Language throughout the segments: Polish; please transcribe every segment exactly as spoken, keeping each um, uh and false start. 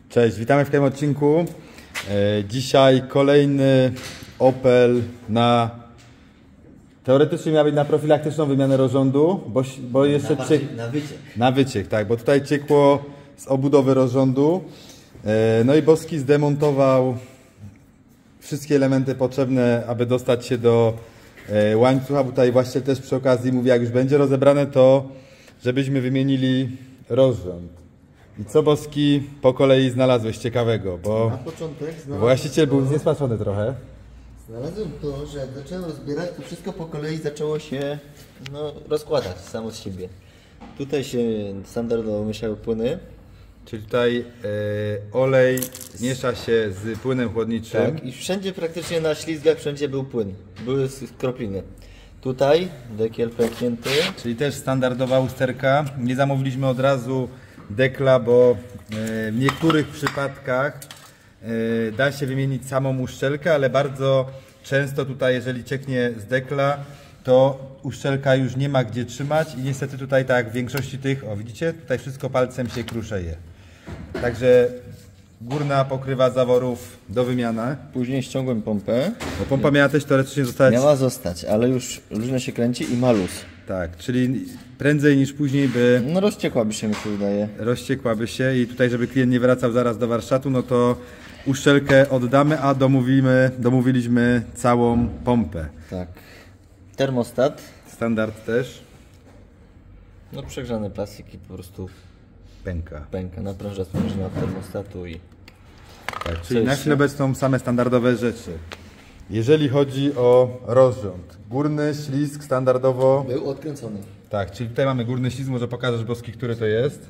Cześć, witamy w kolejnym odcinku. E, dzisiaj kolejny Opel na... Teoretycznie miał być na profilaktyczną wymianę rozrządu, bo, bo jeszcze... Na, ciek... na wyciek. Na wyciek, tak, bo tutaj ciekło z obudowy rozrządu. E, no i Boski zdemontował wszystkie elementy potrzebne, aby dostać się do e, łańcucha. Bo tutaj właściciel też przy okazji mówi, jak już będzie rozebrane, to żebyśmy wymienili rozrząd. I co, Boski, po kolei znalazłeś ciekawego, bo Na początek znalazłem właściciel to, był zniesmaczony trochę. Znalazłem to, że jak zacząłem rozbierać, to wszystko po kolei zaczęło się no, rozkładać samo z siebie. Tutaj się standardowo mieszały płyny. Czyli tutaj e, olej miesza się z płynem chłodniczym. Tak, i wszędzie praktycznie na ślizgach wszędzie był płyn. Były kropliny. Tutaj dekiel pęknięty. Czyli też standardowa usterka. Nie zamówiliśmy od razu dekla, bo w niektórych przypadkach da się wymienić samą uszczelkę, ale bardzo często tutaj, jeżeli cieknie z dekla, to uszczelka już nie ma gdzie trzymać i niestety tutaj tak jak w większości tych, o widzicie, tutaj wszystko palcem się kruszeje. Także górna pokrywa zaworów do wymiany. Później ściągłem pompę. Bo pompa miała też teoretycznie zostać... Miała zostać, ale już różnie się kręci i ma luz. Tak, czyli prędzej niż później by... No rozciekłaby się, mi się wydaje. Rozciekłaby się i tutaj, żeby klient nie wracał zaraz do warsztatu, no to uszczelkę oddamy, a domówimy, domówiliśmy całą pompę. Tak. Termostat. Standard też. No przegrzane plastiki po prostu Pęka. pęka. Napręża sprężyna od termostatu i... Tak, czyli Co na jeszcze? chwilę obecną same standardowe rzeczy. Jeżeli chodzi o rozrząd. Górny ślizg standardowo... Był odkręcony. Tak, czyli tutaj mamy górny ślizg, może pokażesz, Boski, który to jest.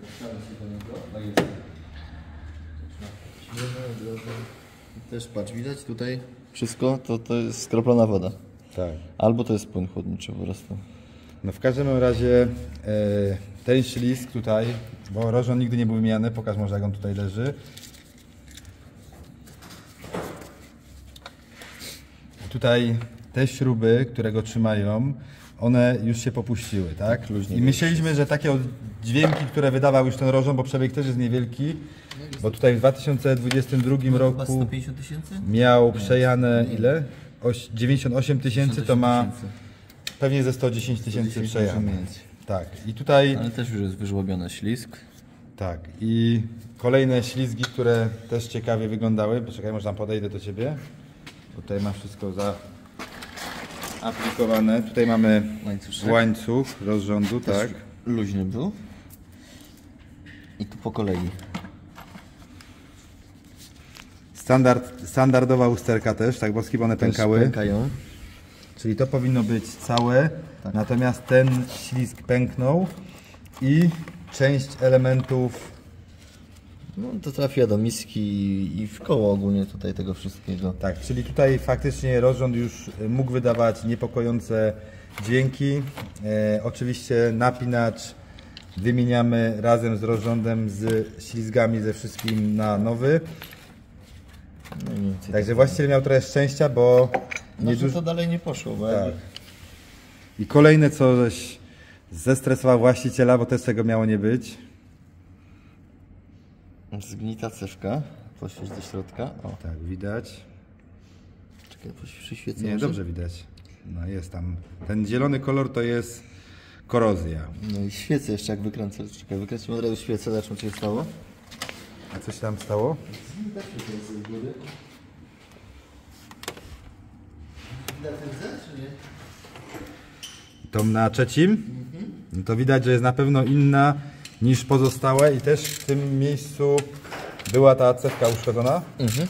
Też patrz, widać tutaj wszystko, to, to jest skroplona woda. Tak. Albo to jest płyn chłodniczy po prostu. No w każdym razie e, ten ślizg tutaj, bo rozrząd nigdy nie był wymieniany, pokaż może jak on tutaj leży. Tutaj te śruby, które go trzymają, one już się popuściły, tak? luźniej I myśleliśmy, że takie dźwięki, które wydawał już ten rozrząd, bo przebieg też jest niewielki, bo tutaj w dwa tysiące dwudziestym drugim roku sto pięćdziesiąt tysięcy? miał przejane ile? Oś, dziewięćdziesiąt osiem tysięcy, to ma pewnie ze sto dziesięć tysięcy przejane. Tak, i tutaj... Ale też już jest wyżłobiony ślizg. Tak, i kolejne ślizgi, które też ciekawie wyglądały. Poczekaj, może tam podejdę do Ciebie. Bo tutaj ma wszystko zaaplikowane. Tutaj mamy Łańcuszek. łańcuch rozrządu, Też tak. luźny był. I tu po kolei. Standard, standardowa usterka też, tak, Boski, bo one Też pękały. pękają. Czyli to powinno być całe, tak. Natomiast ten ślizg pęknął i część elementów... No to trafiła do miski i w koło ogólnie tutaj tego wszystkiego. Tak, czyli tutaj faktycznie rozrząd już mógł wydawać niepokojące dźwięki. E, oczywiście napinacz wymieniamy razem z rozrządem, z ślizgami, ze wszystkim na nowy. No i więcej Także tak. właściciel miał trochę szczęścia, bo No, nie że dużo... to dalej nie poszło, bo Tak. jakby... I kolejne, co żeś zestresował właściciela, bo też tego miało nie być. Zgnita cewka. Poświeć do środka. O, Tak, widać. czekaj, przyświecę. Nie, może? dobrze widać. No jest tam. Ten zielony kolor to jest korozja. No i świecę jeszcze jak wykręcę. Czekaj, wykręcimy od razu świecę, zobaczmy co się stało. A co się tam stało? Widać z góry. Widać ten czy nie? Tą na trzecim? No to widać, że jest na pewno inna niż pozostałe i też w tym miejscu była ta cewka uszkodzona. Mhm.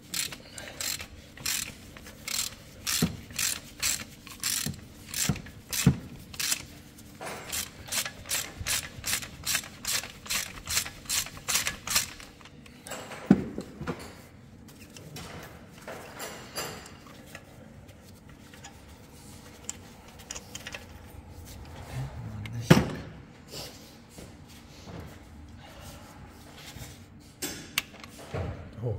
O.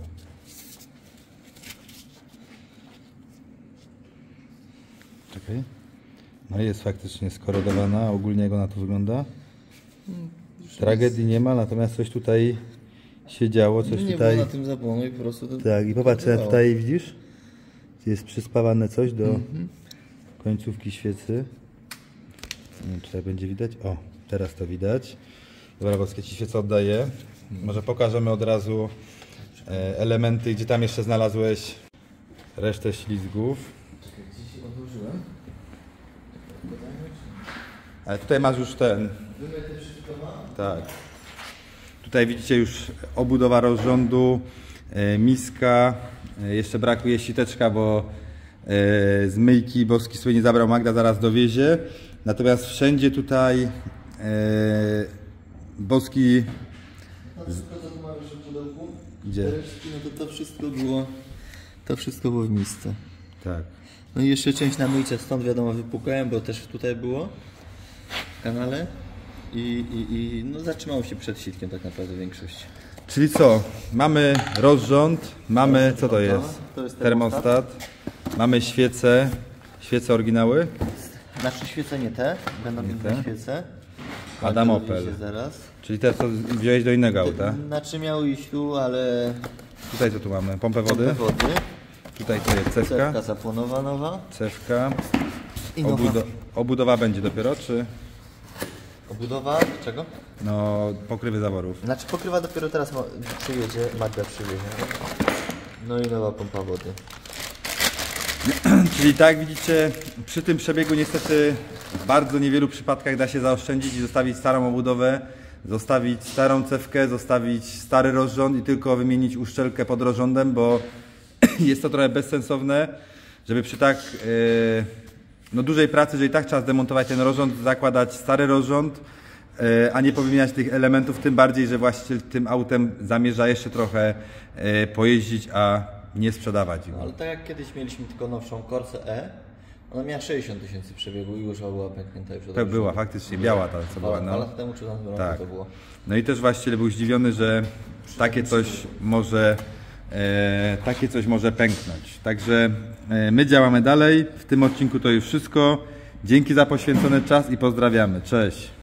Czekaj. No jest faktycznie skorodowana, ogólnie jak ona tu wygląda. Tragedii nie ma, natomiast coś tutaj się działo, coś nie tutaj. było na tym zapłonu i po prostu to... Tak, i popatrz, działało. tutaj widzisz? Jest przyspawane coś do mhm. końcówki świecy. Nie wiem, czy tutaj będzie widać. O, teraz to widać. Dobra, Boskie, ci świecę oddaję. Może pokażemy od razu e, elementy, gdzie tam jeszcze znalazłeś resztę ślizgów. Gdzieś się odłożyłem. Ale tutaj masz już ten. Tak. Tutaj widzicie już obudowa rozrządu, e, miska. E, jeszcze brakuje siteczka, bo e, z myjki Boski sobie nie zabrał, Magda zaraz dowiezie. Natomiast wszędzie tutaj e, Boski... No wszystko to tu mamy jeszcze w pudełku. Gdzie? No to to wszystko było... To wszystko było w misce. Tak. No i jeszcze część na myjce, stąd wiadomo wypukałem, bo też tutaj było w kanale. I, i, i no zatrzymało się przed sitkiem tak naprawdę większość. Czyli co? Mamy rozrząd, mamy, co to jest? To jest Termostat. termostat. Mamy świece, świece oryginały. Nasze świece nie te, będą inne te? świece. Adam Magda Opel. dowiezie zaraz. Czyli te, co wziąłeś do innego auta. Znaczy miały iść tu, ale... Tutaj co tu mamy? Pompę wody. Pompę wody. Tutaj to jest cewka. Cewka zapłonowa nowa. Cewka. I nowa. Obudo obudowa będzie dopiero, czy? Obudowa czego? No, pokrywy zaworów. Znaczy pokrywa dopiero teraz ma, przyjedzie, Magda przywiezie. No i nowa pompa wody. Czyli tak widzicie, przy tym przebiegu niestety w bardzo niewielu przypadkach da się zaoszczędzić i zostawić starą obudowę, zostawić starą cewkę, zostawić stary rozrząd i tylko wymienić uszczelkę pod rozrządem, bo jest to trochę bezsensowne, żeby przy tak yy, no dużej pracy, że i tak trzeba zdemontować ten rozrząd, zakładać stary rozrząd, yy, a nie powymieniać tych elementów, tym bardziej, że właściciel tym autem zamierza jeszcze trochę yy, pojeździć, a nie sprzedawać go. Ale tak jak kiedyś mieliśmy tylko nowszą Corsę E, ona miała sześćdziesiąt tysięcy przebiegu i już była pęknięta już od Tak razu. była, faktycznie biała ta, co była. Dwa No. lata temu czy tam dwa lata Tak. to było. No i też właściciel był zdziwiony, że takie coś może, e, takie coś może pęknąć. Także e, my działamy dalej. W tym odcinku to już wszystko. Dzięki za poświęcony czas i pozdrawiamy. Cześć.